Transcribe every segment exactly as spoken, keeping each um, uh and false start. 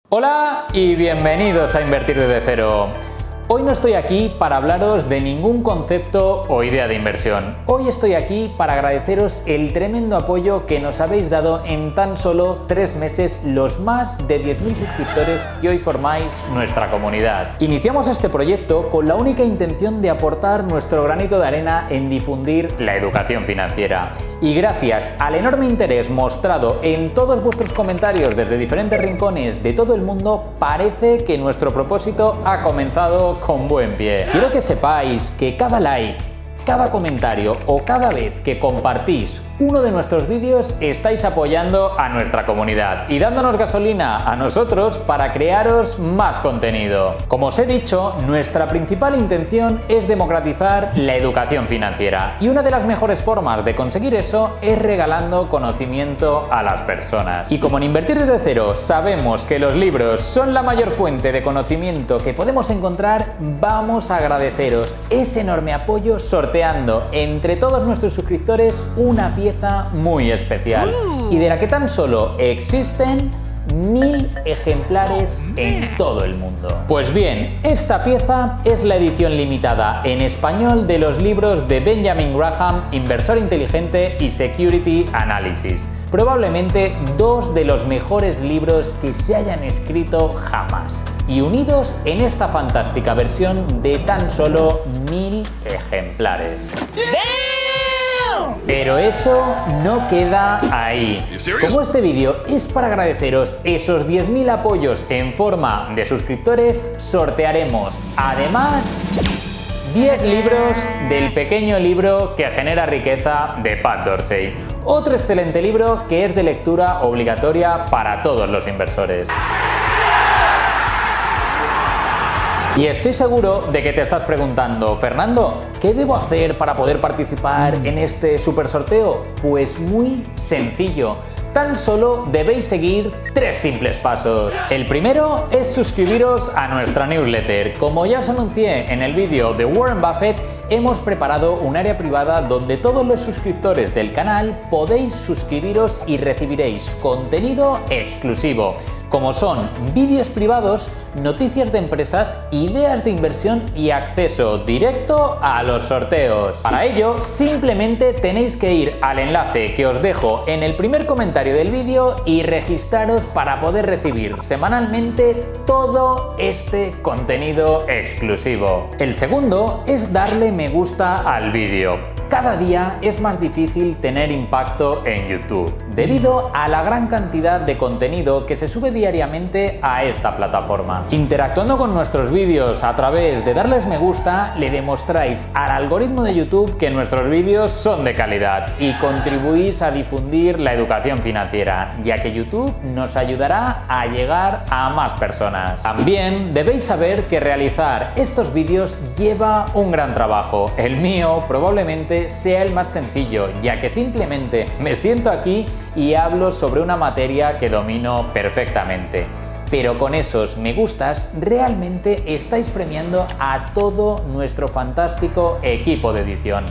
Hola y bienvenidos a Invertir desde cero. Hoy no estoy aquí para hablaros de ningún concepto o idea de inversión. Hoy estoy aquí para agradeceros el tremendo apoyo que nos habéis dado en tan solo tres meses los más de diez mil suscriptores que hoy formáis nuestra comunidad. Iniciamos este proyecto con la única intención de aportar nuestro granito de arena en difundir la educación financiera. Y gracias al enorme interés mostrado en todos vuestros comentarios desde diferentes rincones de todo el mundo, parece que nuestro propósito ha comenzado con buen pie. Quiero que sepáis que cada like, cada comentario o cada vez que compartís uno de nuestros vídeos estáis apoyando a nuestra comunidad y dándonos gasolina a nosotros para crearos más contenido. Como os he dicho, nuestra principal intención es democratizar la educación financiera y una de las mejores formas de conseguir eso es regalando conocimiento a las personas. Y como en Invertir desde cero sabemos que los libros son la mayor fuente de conocimiento que podemos encontrar, vamos a agradeceros ese enorme apoyo sorteando entre todos nuestros suscriptores una pieza muy especial uh. y de la que tan solo existen mil ejemplares en todo el mundo. Pues bien, esta pieza es la edición limitada en español de los libros de Benjamin Graham, Inversor Inteligente y Security Analysis. Probablemente dos de los mejores libros que se hayan escrito jamás, y unidos en esta fantástica versión de tan solo mil ejemplares. Pero eso no queda ahí. Como este vídeo es para agradeceros esos diez mil apoyos en forma de suscriptores, sortearemos además diez libros del pequeño libro que genera riqueza de Pat Dorsey. Otro excelente libro que es de lectura obligatoria para todos los inversores. Y estoy seguro de que te estás preguntando, Fernando, ¿qué debo hacer para poder participar en este super sorteo? Pues muy sencillo. Tan solo debéis seguir tres simples pasos. El primero es suscribiros a nuestra newsletter. Como ya os anuncié en el vídeo de Warren Buffett, hemos preparado un área privada donde todos los suscriptores del canal podéis suscribiros y recibiréis contenido exclusivo, como son vídeos privados, noticias de empresas, ideas de inversión y acceso directo a los sorteos. Para ello, simplemente tenéis que ir al enlace que os dejo en el primer comentario del vídeo y registraros para poder recibir semanalmente todo este contenido exclusivo. El segundo es darle me gusta al vídeo. Cada día es más difícil tener impacto en YouTube, debido a la gran cantidad de contenido que se sube diariamente a esta plataforma. Interactuando con nuestros vídeos a través de darles me gusta, le demostráis al algoritmo de YouTube que nuestros vídeos son de calidad y contribuís a difundir la educación financiera, ya que YouTube nos ayudará a llegar a más personas. También debéis saber que realizar estos vídeos lleva un gran trabajo. El mío probablemente sea el más sencillo, ya que simplemente me siento aquí y hablo sobre una materia que domino perfectamente. Pero con esos me gustas realmente estáis premiando a todo nuestro fantástico equipo de edición.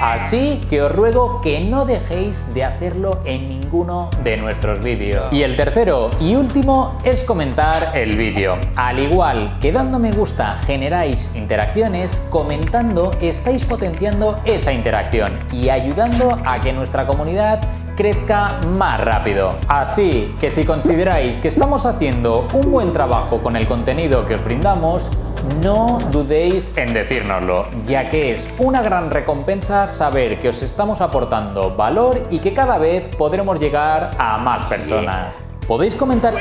Así que os ruego que no dejéis de hacerlo en ninguno de nuestros vídeos. Y el tercero y último es comentar el vídeo. Al igual que dando me gusta generáis interacciones, comentando estáis potenciando esa interacción y ayudando a que nuestra comunidad crezca más rápido. Así que si consideráis que estamos haciendo un buen trabajo con el contenido que os brindamos, no dudéis en decírnoslo, ya que es una gran recompensa saber que os estamos aportando valor y que cada vez podremos llegar a más personas. Podéis comentar...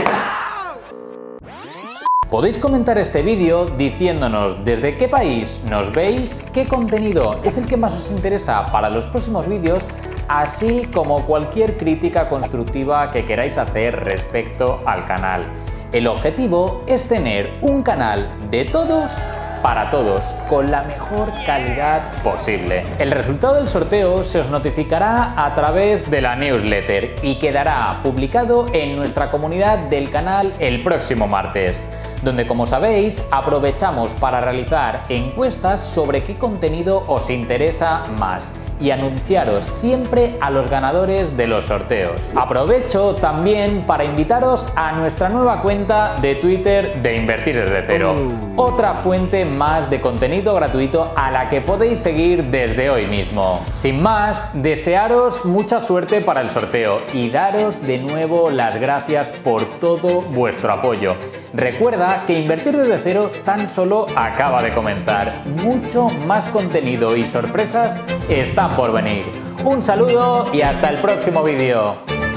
Podéis comentar este vídeo diciéndonos desde qué país nos veis, qué contenido es el que más os interesa para los próximos vídeos, así como cualquier crítica constructiva que queráis hacer respecto al canal. El objetivo es tener un canal de todos para todos, con la mejor calidad posible. El resultado del sorteo se os notificará a través de la newsletter y quedará publicado en nuestra comunidad del canal el próximo martes, donde, como sabéis, aprovechamos para realizar encuestas sobre qué contenido os interesa más y anunciaros siempre a los ganadores de los sorteos. Aprovecho también para invitaros a nuestra nueva cuenta de Twitter de Invertir desde Cero, otra fuente más de contenido gratuito a la que podéis seguir desde hoy mismo. Sin más, desearos mucha suerte para el sorteo y daros de nuevo las gracias por todo vuestro apoyo. Recuerda que Invertir desde Cero tan solo acaba de comenzar. Mucho más contenido y sorpresas están por venir. Un saludo y hasta el próximo vídeo.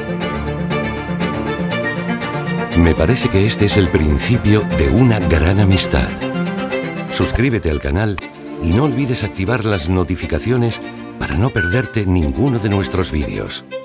Me parece que este es el principio de una gran amistad. Suscríbete al canal y no olvides activar las notificaciones para no perderte ninguno de nuestros vídeos.